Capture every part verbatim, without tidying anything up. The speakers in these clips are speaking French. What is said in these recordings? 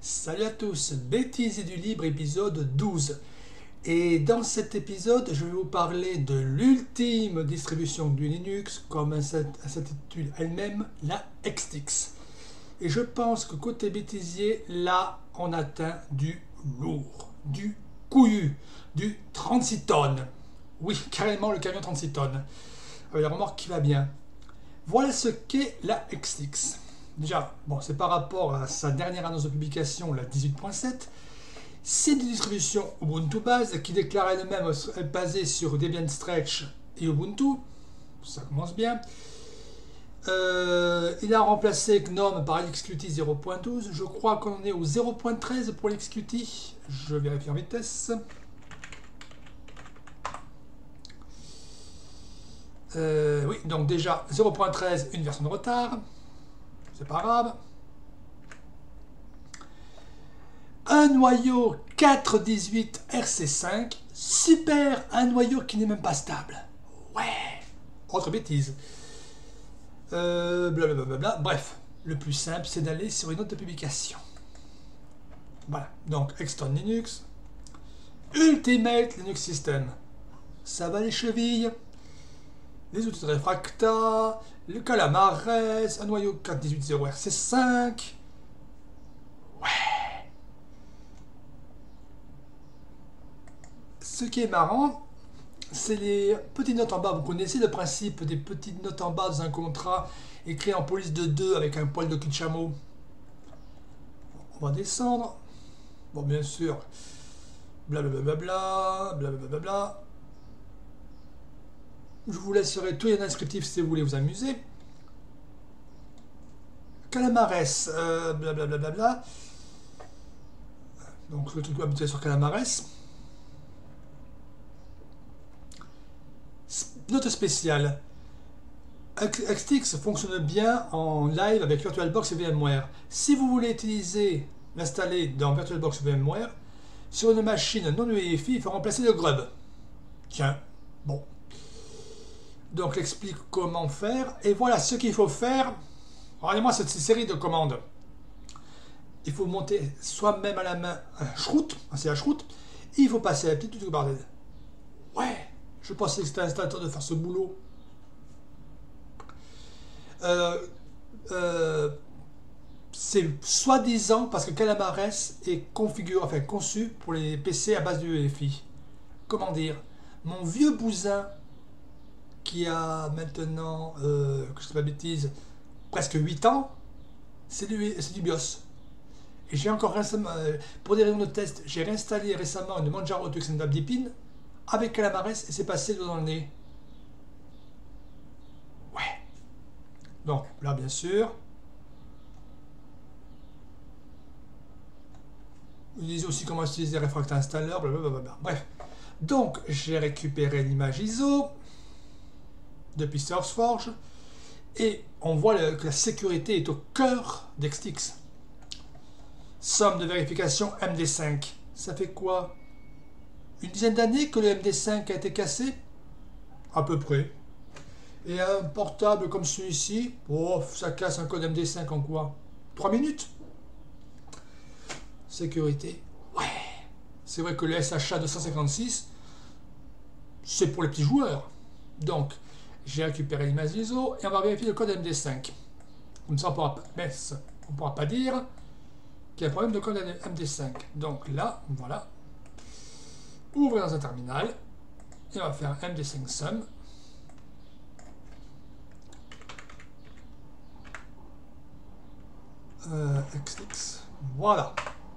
Salut à tous, Bêtises du libre épisode douze. Et dans cet épisode, je vais vous parler de l'ultime distribution du Linux, comme elle s'intitule elle-même, la Xtix. Et je pense que côté bêtisier, là, on atteint du lourd, du couillu, du trente-six tonnes. Oui, carrément le camion trente-six tonnes. Avec la remorque qui va bien. Voilà ce qu'est la Xtix. Déjà, bon, c'est par rapport à sa dernière annonce de publication, la dix-huit point sept. C'est une distribution Ubuntu base qui déclare elle-même être basée sur Debian Stretch et Ubuntu. Ça commence bien. Euh, il a remplacé GNOME par L X Qt zéro point douze. Je crois qu'on est au zéro point treize pour L X Qt. Je vérifie en vitesse. Euh, oui, donc déjà zéro point treize, une version de retard. C'est pas grave. Un noyau quatre point dix-huit R C cinq. Super, un noyau qui n'est même pas stable. Ouais. Autre bêtise. Euh, blablabla. Bref, le plus simple, c'est d'aller sur une note de publication. Voilà. Donc, Extend Linux. Ultimate Linux System. Ça va les chevilles. Les outils de Refracta, le Calamares, un noyau quatre point dix-huit zéro R C cinq. Ouais. Ce qui est marrant, c'est les petites notes en bas. Vous connaissez le principe des petites notes en bas dans un contrat écrit en police de deux avec un poil de cul de chameau. On va descendre. Bon, bien sûr. Blablabla, blablabla. Je vous laisserai tous les descriptifs si vous voulez vous amuser. Calamares, euh, blablabla. Bla bla bla. Donc le truc habituel sur Calamares. Note spéciale. Xtix fonctionne bien en live avec VirtualBox et VMware. Si vous voulez utiliser, l'installer dans VirtualBox et VMware, sur une machine non U E F I, il faut remplacer le grub. Tiens, bon. Donc j'explique comment faire. Et voilà ce qu'il faut faire. Regardez-moi cette série de commandes. Il faut monter soi-même à la main un shroot, un C H root. Et il faut passer à la petite tout bordel. Ouais, je pensais que c'était installateur de faire ce boulot. Euh, euh, c'est soi-disant parce que Calamares est configuré, enfin conçu pour les P C à base du U E F I. Comment dire, mon vieux bousin qui a maintenant, euh, que je ne sais pas de bêtises, presque huit ans, c'est du, du BIOS. Et j'ai encore récemment, euh, pour des raisons de test, j'ai réinstallé récemment une Manjaro Tuxedo Deepin avec Calamares et c'est passé dans le nez. Ouais. Donc là, bien sûr. Vous disent aussi comment utiliser Refracta Installer, blablabla. Bref. Donc, j'ai récupéré l'image I S O depuis SourceForge et on voit le, que la sécurité est au cœur d'Xtix. Somme de vérification M D cinq. Ça fait quoi? Une dizaine d'années que le M D cinq a été cassé? À peu près. Et un portable comme celui-ci, oh, ça casse un code M D cinq en quoi? trois minutes? Sécurité. Ouais. C'est vrai que le S H A deux cent cinquante-six, c'est pour les petits joueurs. Donc, j'ai récupéré l'image I S O et on va vérifier le code M D cinq. Comme ça, on pourra pas, on pourra pas dire qu'il y a un problème de code M D cinq. Donc là, voilà. Ouvrir dans un terminal et on va faire un M D cinq sum. Euh, Xtix. Voilà.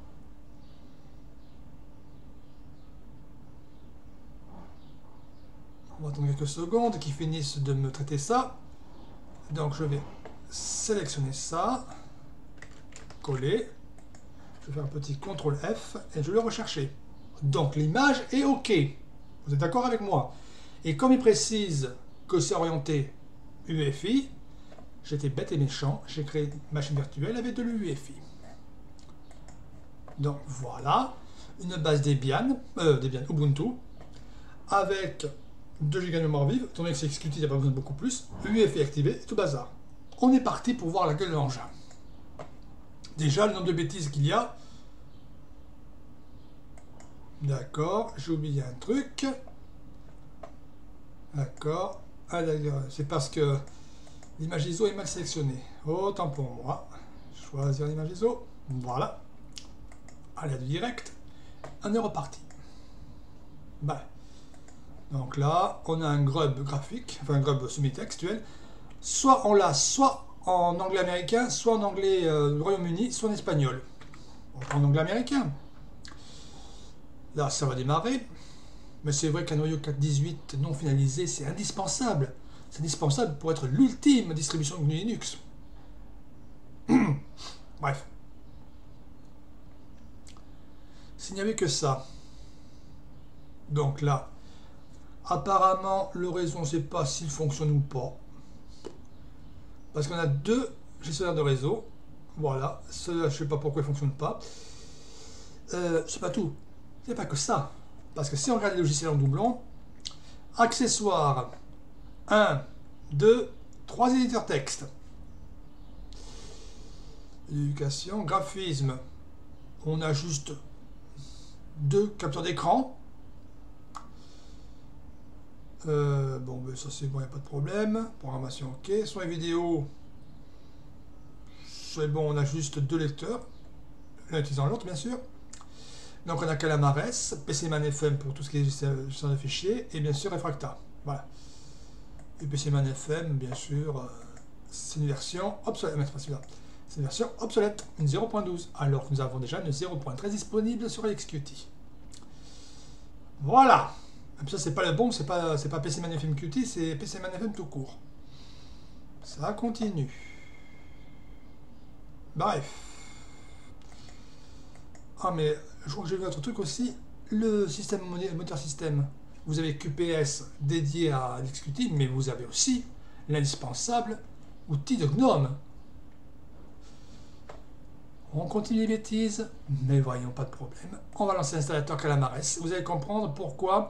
On va attendre quelques secondes qu'ils finissent de me traiter ça. Donc je vais sélectionner ça, coller, je vais faire un petit contrôle F et je vais le rechercher. Donc l'image est OK. Vous êtes d'accord avec moi? Et comme il précise que c'est orienté U E F I, j'étais bête et méchant, j'ai créé une machine virtuelle avec de l'U E F I. Donc voilà, une base Debian, euh, Debian Ubuntu, avec deux giga de mémoire vive, étant donné que c'est exécuté, il n'y a pas besoin de beaucoup plus, U E F I activé, et tout bazar. On est parti pour voir la gueule de l'engin. Déjà, le nombre de bêtises qu'il y a, D'accord, j'ai oublié un truc. D'accord. Ah d'accord, c'est parce que l'image I S O est mal sélectionnée. Autant pour moi. Choisir l'image I S O. Voilà. Allez, du direct. On est reparti. Bah. Donc là, on a un grub graphique, enfin un grub semi-textuel. Soit on l'a soit en anglais américain, soit en anglais euh, du Royaume-Uni, soit en espagnol. En anglais américain. Là, ça va démarrer. Mais c'est vrai qu'un noyau quatre dix-huit non finalisé, c'est indispensable. C'est indispensable pour être l'ultime distribution de Linux. Bref. S'il n'y avait que ça. Donc là, apparemment, le réseau, on ne sait pas s'il fonctionne ou pas. Parce qu'on a deux gestionnaires de réseau. Voilà. Ceux-là, je ne sais pas pourquoi ils ne fonctionnent pas. Euh, c'est pas tout. C'est pas que ça. Parce que si on regarde les logiciels en doublon, accessoires, un, deux, trois éditeurs texte. Éducation, graphisme, on a juste deux capteurs d'écran. Euh, bon, ben ça c'est bon, il n'y a pas de problème. Programmation, ok. Son et vidéo, c'est bon, on a juste deux lecteurs, l'un utilisant l'autre, bien sûr. Donc on a Calamares, P C Man F M pour tout ce qui est gestion de fichiers, et bien sûr Refracta. Voilà. Et P C Man F M, bien sûr, euh, c'est une version obsolète. Mais c'est pas celui-là. C'est une version obsolète, une zéro point douze, alors que nous avons déjà une zéro point treize disponible sur L X Q T. Voilà. Même ça, c'est pas le bon, c'est pas, c'est pas P C Man F M Q T, c'est P C Man F M tout court. Ça continue. Bref. Ah, mais je crois que j'ai vu un autre truc aussi. Le système moteur système. Vous avez Q P S dédié à L X Q T, mais vous avez aussi l'indispensable outil de GNOME. On continue les bêtises, mais voyons, pas de problème. On va lancer l'installateur Calamares. Vous allez comprendre pourquoi.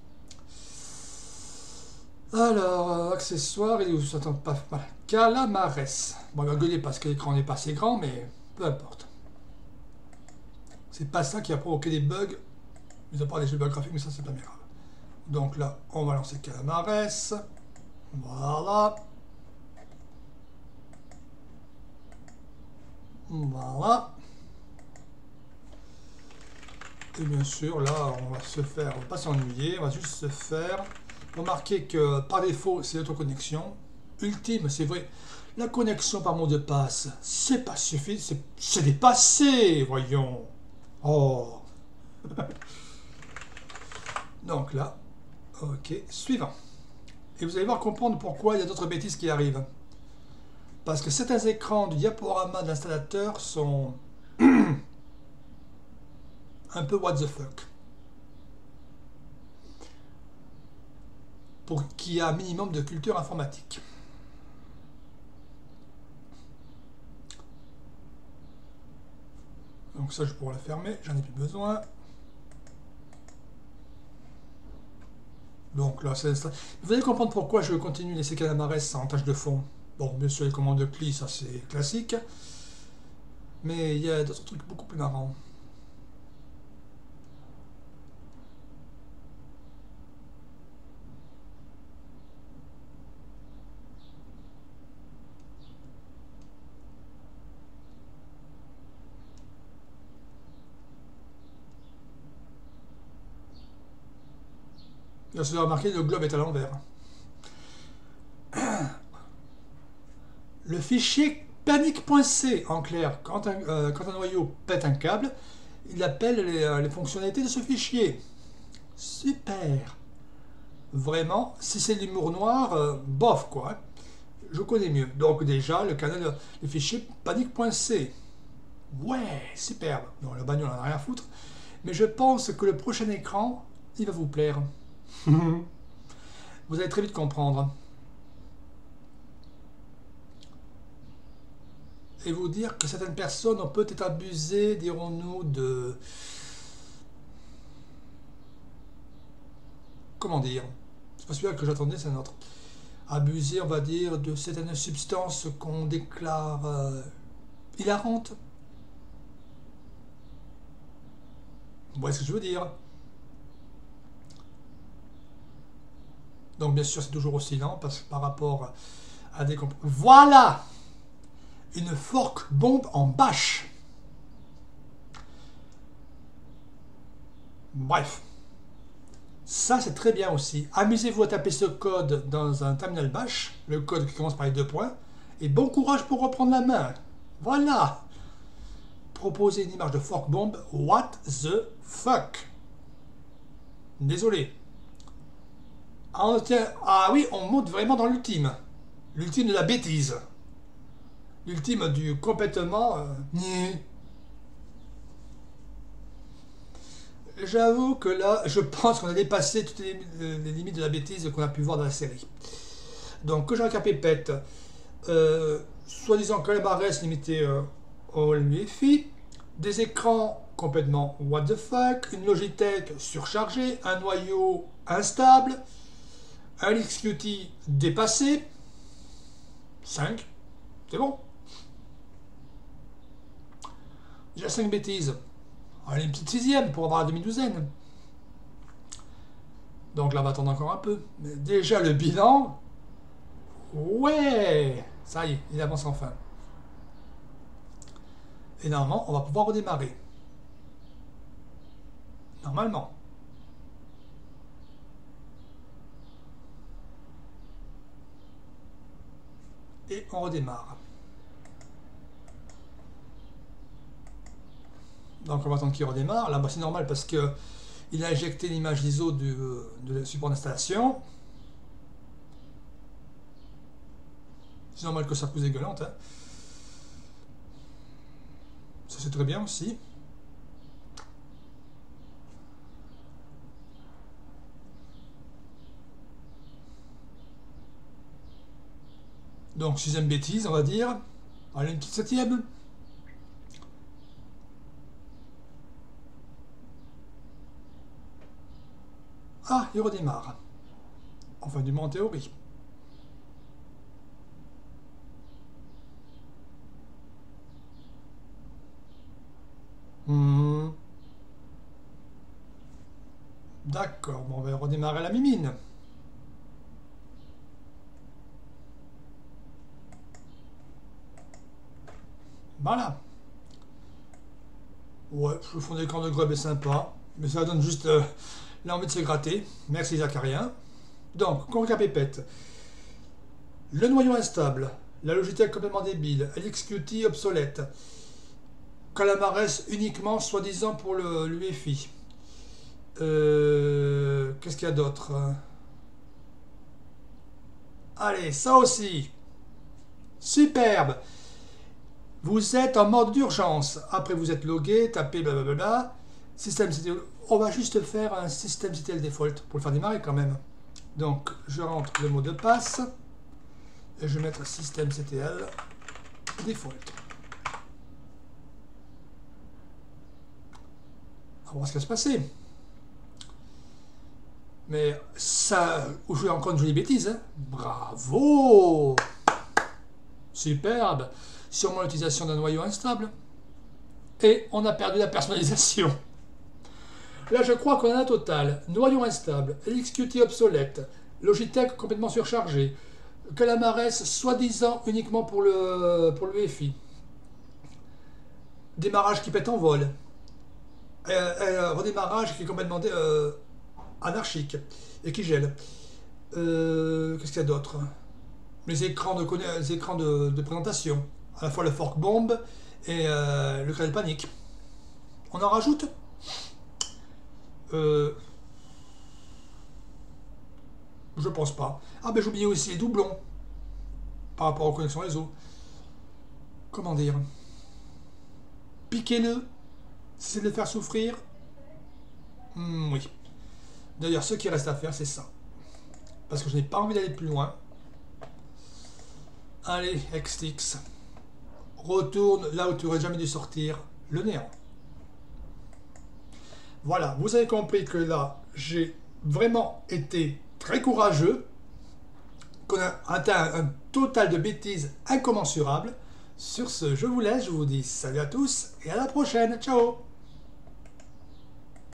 Alors, euh, accessoires, il vous attend pas mal. Calamares. Bon, il va gueuler parce que l'écran n'est pas assez grand, mais peu importe. C'est pas ça qui a provoqué des bugs. Mis à part des bugs graphiques, mais ça, c'est pas bien grave. Donc là, on va lancer Calamares. Voilà. Voilà. Et bien sûr, là, on va se faire, on va pas s'ennuyer, on va juste se faire. Remarquez que par défaut, c'est l'autoconnexion. Ultime, c'est vrai. La connexion par mot de passe, c'est pas suffisant, c'est dépassé, voyons. Oh. Donc là, ok, suivant. Et vous allez voir comprendre pourquoi il y a d'autres bêtises qui arrivent. Parce que certains écrans du diaporama de l'installateur sont un peu what the fuck. Pour qu'il y ait un minimum de culture informatique. Donc ça, je pourrais la fermer, j'en ai plus besoin. Donc là, c'est ça. Vous allez comprendre pourquoi je continue de laisser Calamares en tâche de fond. Bon, bien sûr, les commandes de C L I, ça c'est classique. Mais il y a d'autres trucs beaucoup plus marrants. Là, vous avez remarqué, le globe est à l'envers. Le fichier panic.c, en clair, quand un, euh, quand un noyau pète un câble, il appelle les, euh, les fonctionnalités de ce fichier. Super. Vraiment, si c'est l'humour noir, euh, bof quoi. Hein. Je connais mieux. Donc déjà, le canal, le fichier panic.c. Ouais, superbe. Bon, la bagnole, on n'a rien à foutre. Mais je pense que le prochain écran, il va vous plaire. Vous allez très vite comprendre. Et vous dire que certaines personnes ont peut-être abusé, dirons-nous, de... Comment dire? C'est pas celui-là que j'attendais, c'est un autre. Abuser, on va dire, de certaines substances qu'on déclare euh, hilarantes. Vous voyez ce que je veux dire? Donc bien sûr c'est toujours aussi lent parce que par rapport à des comp... Voilà une fork bombe en bâche. Bref. Ça c'est très bien aussi. Amusez-vous à taper ce code dans un terminal bash, le code qui commence par les deux points, et bon courage pour reprendre la main. Voilà. Proposer une image de fork bomb, what the fuck. Désolé. Ah, tiens, ah oui, on monte vraiment dans l'ultime. L'ultime de la bêtise. L'ultime du complètement... Euh, J'avoue que là, je pense qu'on a dépassé toutes les, les limites de la bêtise qu'on a pu voir dans la série. Donc, que je récapépète, euh, soi-disant que la barresse limitée euh, au Wi-Fi, des écrans complètement what the fuck, une Logitech surchargée, un noyau instable, un X Q T dépassé, cinq, c'est bon. Déjà cinq bêtises. Allez, une petite sixième pour avoir la demi-douzaine. Donc là, on va attendre encore un peu. Mais déjà, le bilan... Ouais! Ça y est, il avance enfin. Et normalement, on va pouvoir redémarrer. Normalement. Et on redémarre. Donc on va attendre qu'il redémarre. Là, bah, c'est normal parce que il a injecté l'image I S O du, de support d'installation. C'est normal que ça pousse dégueulante. Hein. Ça c'est très bien aussi. Donc sixième bêtise, on va dire. Allez, une petite septième. Ah, il redémarre. Enfin, du moins en théorie. Hmm. D'accord, bon, on va redémarrer la mimine. Voilà. Ouais, le fond d'écran de Grub est sympa, mais ça donne juste euh, l'envie de se gratter. Merci Zacharien. Donc, qu'on récapépète. Le noyau instable, la Logitech complètement débile, L X Q T obsolète, Calamares uniquement soi-disant pour le l'U E F I. Euh, Qu'est-ce qu'il y a d'autre? Allez, ça aussi. Superbe. Vous êtes en mode d'urgence. Après, vous êtes logué, tapez blablabla. Système C T L. On va juste faire un système C T L default pour le faire démarrer quand même. Donc, je rentre le mot de passe et je vais mettre système C T L default. On va voir ce qui va se passer. Mais ça, je fais encore une jolie bêtise. Hein. Bravo! Superbe! Sûrement l'utilisation d'un noyau instable. Et on a perdu la personnalisation. Là, je crois qu'on a la totale. Noyau instable, L X Q T obsolète, Logitech complètement surchargé, Calamares soi-disant uniquement pour le pour le F I. Démarrage qui pète en vol. Euh, euh, redémarrage qui est complètement euh, anarchique et qui gèle. Euh, Qu'est-ce qu'il y a d'autre? Les écrans de, les écrans de, de présentation. À la fois le fork bomb et euh, le crash de panique. On en rajoute euh, Je pense pas. Ah ben j'ai oublié aussi les doublons par rapport aux connexions réseau. Comment dire? Piquez-le, c'est de le faire souffrir. Mmh, oui. D'ailleurs, ce qui reste à faire, c'est ça. Parce que je n'ai pas envie d'aller plus loin. Allez, X T X. Retourne là où tu aurais jamais dû sortir, le néant. Voilà, vous avez compris que là, j'ai vraiment été très courageux, qu'on a atteint un total de bêtises incommensurable. Sur ce, je vous laisse, je vous dis salut à tous et à la prochaine, ciao!